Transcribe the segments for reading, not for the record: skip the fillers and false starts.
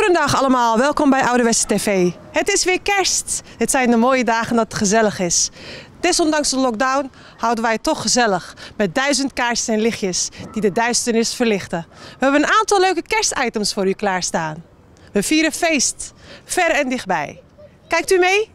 Goedendag allemaal, welkom bij Ouderwetse TV. Het is weer kerst. Het zijn de mooie dagen dat het gezellig is. Desondanks de lockdown houden wij het toch gezellig. Met 1000 kaarsjes en lichtjes die de duisternis verlichten. We hebben een aantal leuke kerstitems voor u klaarstaan. We vieren feest, ver en dichtbij. Kijkt u mee?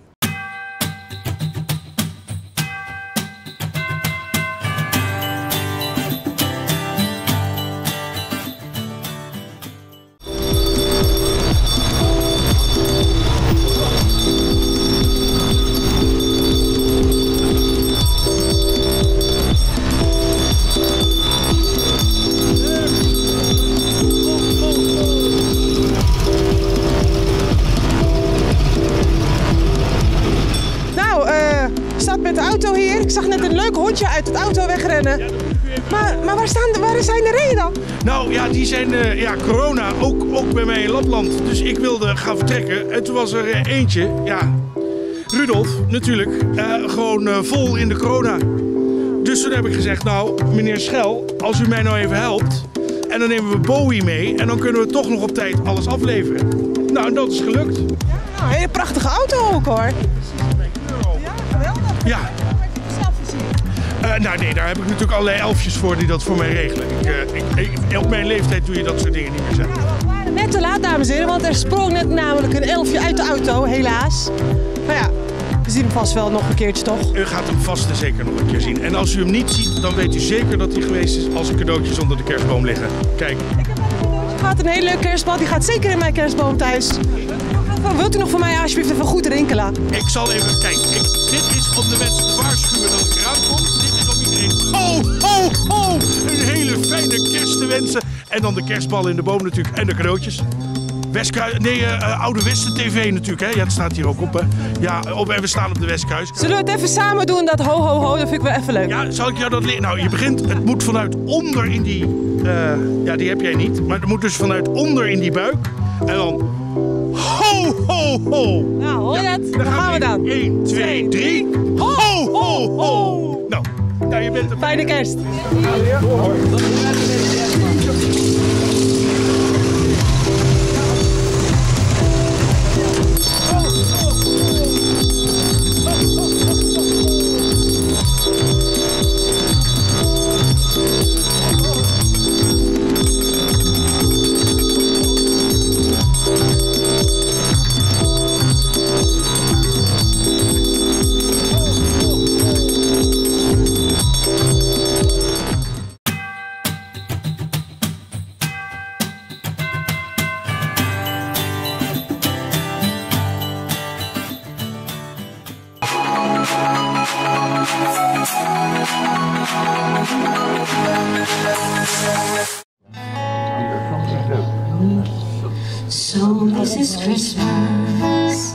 Met de auto hier. Ik zag net een leuk hondje uit het auto wegrennen. Ja, maar waar zijn de reeën dan? Nou ja, die zijn corona, ook bij mij in Lapland. Dus ik wilde gaan vertrekken. En toen was er eentje, Rudolf natuurlijk, gewoon vol in de corona. Dus toen heb ik gezegd, nou meneer Schel, als u mij nou even helpt. En dan nemen we Bowie mee en dan kunnen we toch nog op tijd alles afleveren. Nou, en dat is gelukt. Ja, nou, een hele prachtige auto ook hoor. Ja. Nee, daar heb ik natuurlijk allerlei elfjes voor die dat voor mij regelen. Op mijn leeftijd doe je dat soort dingen niet meer zelf. Ja, we waren net te laat, dames en heren, want er sprong net namelijk een elfje uit de auto, helaas. Maar ja, we zien hem vast wel nog een keertje, toch? U gaat hem vast en zeker nog een keer zien. En als u hem niet ziet, dan weet u zeker dat hij geweest is als er cadeautjes onder de kerstboom liggen. Kijk. Ik heb al een cadeautje gehad, een hele leuke kerstbal. Die gaat zeker in mijn kerstboom thuis. Wilt u nog voor mij alsjeblieft even goed rinkelen? Ik zal even kijken. Dit is om de mensen te waarschuwen dat ik eraan kom. Dit is om iedereen. Ho! Een hele fijne kerst te wensen. En dan de kerstbal in de boom natuurlijk. En de cadeautjes. Ouderwetse TV natuurlijk. Hè? Ja, het staat hier ook op. Hè? Ja, en we staan op de Westkruis. Zullen we het even samen doen, dat ho ho ho? Dat vind ik wel even leuk. Ja, zal ik jou dat leren? Nou, je begint, het moet vanuit onder in die... die heb jij niet. Maar het moet dus vanuit onder in die buik. En dan... Ho, ho, ho! Nou, hoor je dat? Dan gaan we dan. 1, 2, 3. Ho, ho, ho! Nou, je bent er. Fijne kerst. So this is Christmas,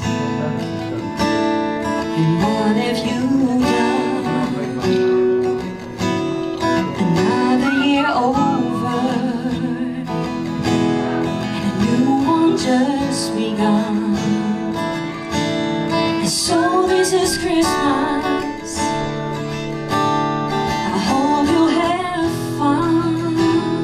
and what have you done? Another year over, and a new one just begun. And so this is Christmas, I hope you have fun.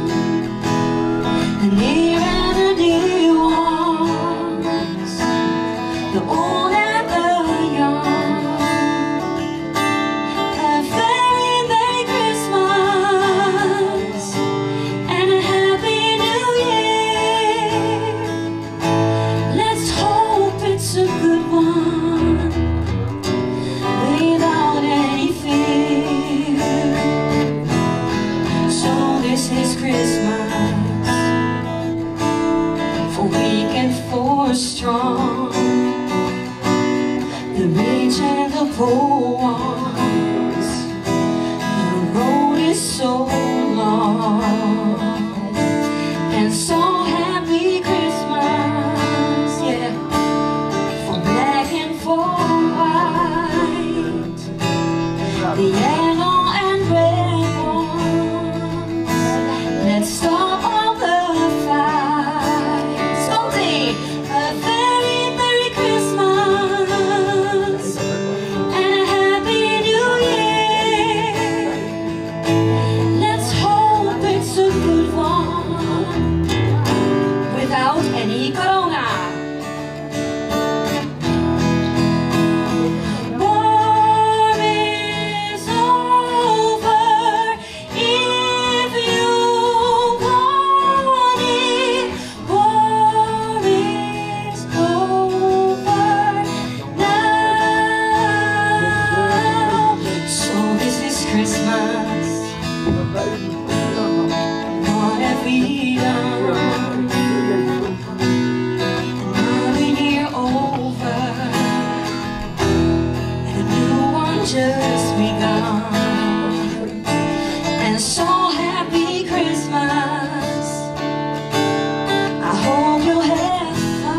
The near and the dear ones, the old and the young, a very Merry Christmas and a Happy New Year. Let's hope it's a good one, without any fear. So this is Christmas, for weak and for strong, the rich and the poor ones. The road is so long, and so happy Christmas, yeah, for black and for white, the yellow and red ones. Let's stop all the fights. Someday, a very Merry Christmas and a Happy New begun. Another year over, and a new one just begun. And so happy Christmas, I hope you'll have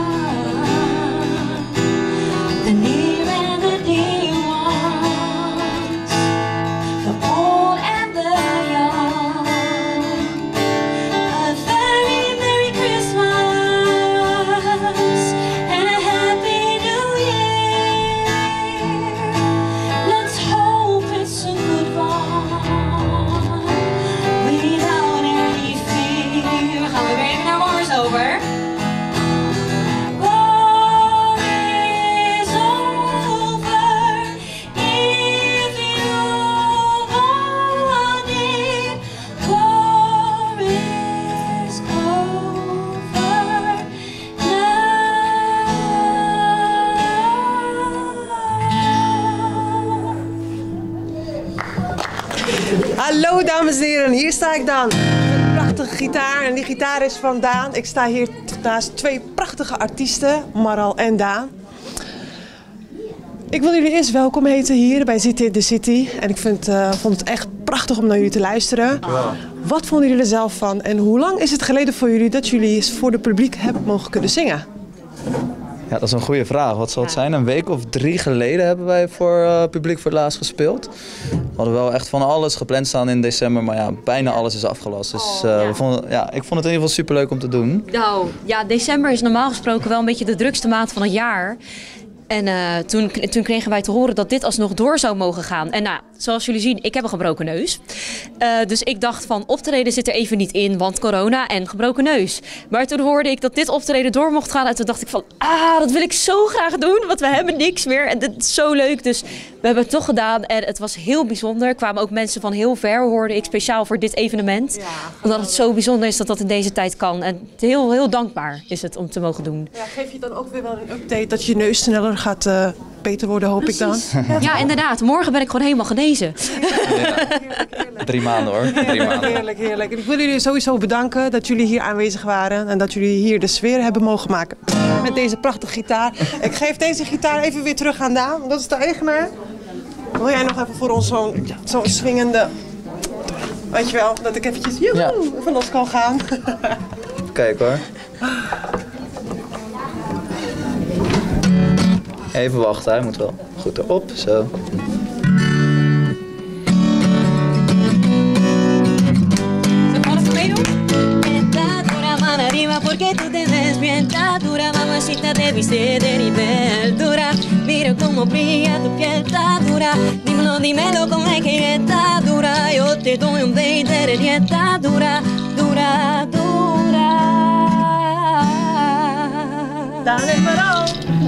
fun. The near and the dear ones, the old and the young. A very Merry Christmas and a Happy New Year. Let's hope it's a good one without any fear. Gaan we weer even naar Mars over. War is over if you want it. War is over now. Hallo dames en heren, hier sta ik dan. Met een prachtige gitaar en die gitaar is van Daan. Ik sta hier naast twee prachtige artiesten, Maral en Daan. Ik wil jullie eerst welkom heten hier bij City in the City. En ik vond het echt prachtig om naar jullie te luisteren. Wat vonden jullie er zelf van en hoe lang is het geleden voor jullie dat jullie voor het publiek hebben mogen kunnen zingen? Ja, dat is een goede vraag. Wat zal het zijn? Een week of 3 geleden hebben wij voor publiek voor het laatst gespeeld. We hadden wel echt van alles gepland staan in december, maar ja, bijna alles is afgelast. Dus ik vond het in ieder geval superleuk om te doen. Nou, ja, december is normaal gesproken wel een beetje de drukste maand van het jaar. En toen kregen wij te horen dat dit alsnog door zou mogen gaan. En nou, zoals jullie zien, ik heb een gebroken neus. Dus ik dacht van, optreden zit er even niet in, want corona en gebroken neus. Maar toen hoorde ik dat dit optreden door mocht gaan. En toen dacht ik van, dat wil ik zo graag doen, want we hebben niks meer. En dit is zo leuk, dus we hebben het toch gedaan. En het was heel bijzonder. Er kwamen ook mensen van heel ver, hoorde ik, speciaal voor dit evenement. Ja, omdat het zo bijzonder is dat dat in deze tijd kan. En heel, heel dankbaar is het om te mogen doen. Ja, geef je dan ook weer wel een update dat je neus sneller gaat beter worden, hoop ik dan? Ja, inderdaad. Morgen ben ik gewoon helemaal genezen. Ja. 3 maanden hoor. 3 maanden. Heerlijk, heerlijk. Ik wil jullie sowieso bedanken dat jullie hier aanwezig waren en dat jullie hier de sfeer hebben mogen maken met deze prachtige gitaar. Ik geef deze gitaar even weer terug aan Daan, want dat is de eigenaar. Wil jij nog even voor ons zo'n swingende, weet je wel, dat ik eventjes even los kan gaan. Kijk hoor. Even wachten, hij moet wel goed erop, zo. Porque tú te ves bien dura, mamacita, te viste de nivel dura. Mira cómo brilla tu piel, está dura. Dímelo, dímelo, como es que está dura. Yo te doy un 20 de 10, está dura, dura, dura. Dale, Maral.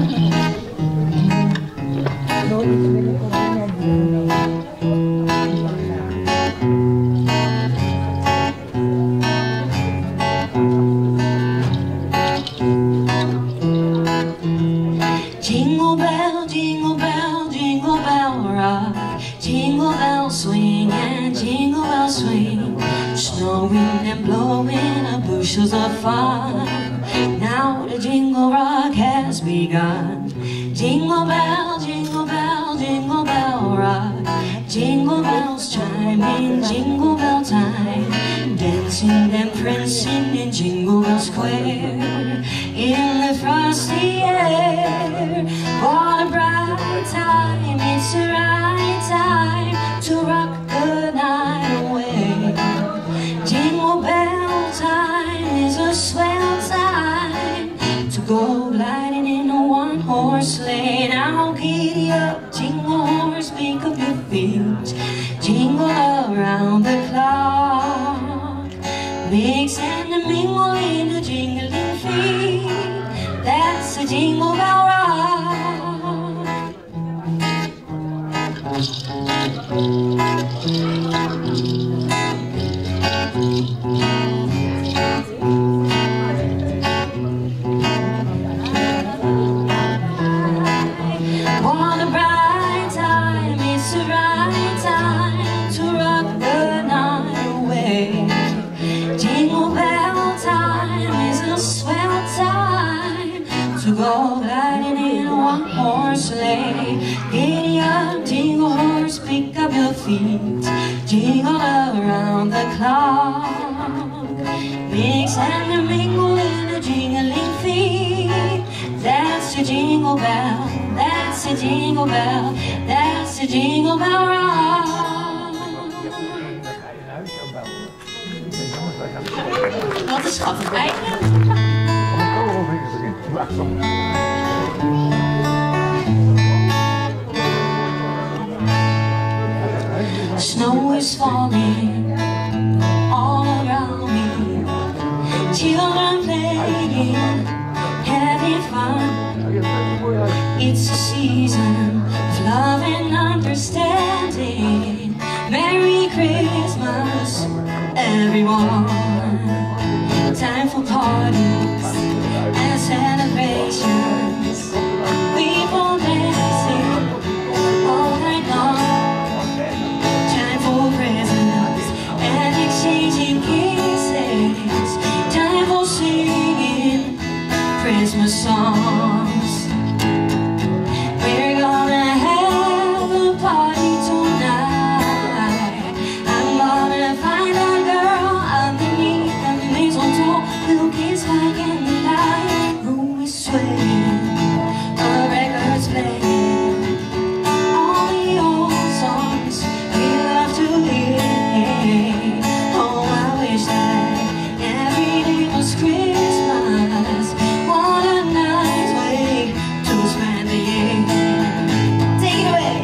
Jingle bell, jingle bell, jingle bell rock. Jingle bell swing and jingle bell swing. Snowing and blowing up bushels of fun. Now the jingle rock has begun. Jingle bell, jingle bell, jingle bell rock. Jingle bells chiming, jingle bell time. Dancing and prancing in Jingle Bell Square. In the frosty air. What a bright time, it's the right time to rock the night away. Jingle bell time is a swell time to go gliding in a one-horse sleigh. Now giddy up, jingle horse, pick up your feet. Jingle around the clock. Mix and mingle in the jingling feet. That's a Jingle Bell Rock. What a bright time, it's the right time to rock the night away. Jingle bells feet jingle around the clock. Mix and mingle in a jingling feet. That's a jingle bell, that's a jingle bell, that's a jingle bell rock. Wat een schattig einde. Snow is falling all around me. Children playing, having fun. It's a season of love and understanding. Merry Christmas, everyone. Time for parties and celebrations. People dancing all night long. Time for presents and exchanging kisses. Time for singing Christmas songs. We're gonna have a party tonight. I'm gonna find a girl underneath the mistletoe who kiss like in the night. Room is swaying, a record's playing. All the old songs we love to hear. Oh, I wish that every day was Christmas. What a nice way to spend the year. Take it away.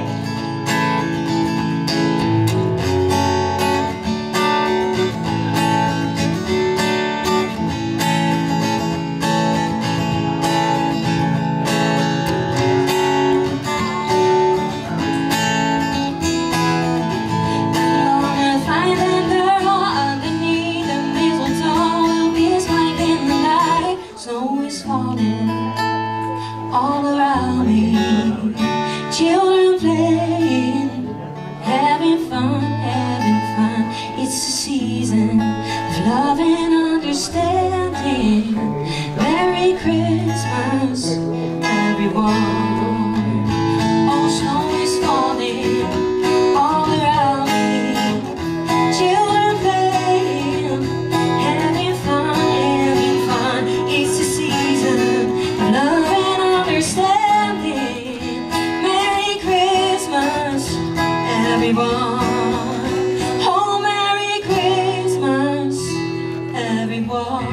I'm gonna find that girl underneath the mistletoe. We'll be smiling in the night. Snow is falling all around me. Children playing, having fun, having fun. It's a season of love and understanding. Merry Christmas, everyone. Oh, snow is falling all around me. Children playing, having fun, having fun. It's a season of love and understanding. Merry Christmas, everyone. Oh, Merry Christmas, everyone.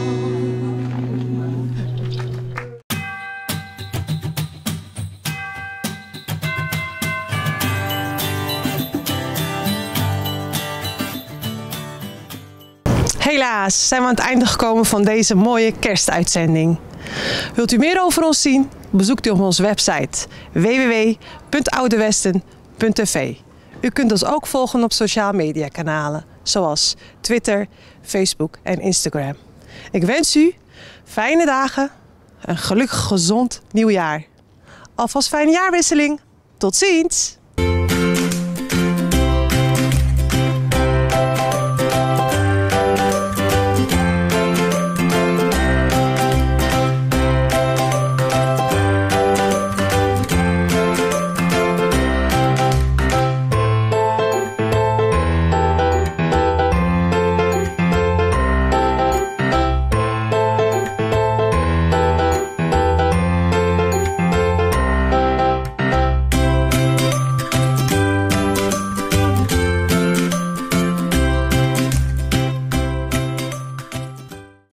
Helaas zijn we aan het einde gekomen van deze mooie kerstuitzending. Wilt u meer over ons zien? Bezoekt u op onze website www.oudewesten.tv. U kunt ons ook volgen op sociale media kanalen zoals Twitter, Facebook en Instagram. Ik wens u fijne dagen, een gelukkig gezond nieuwjaar. Alvast fijne jaarwisseling. Tot ziens!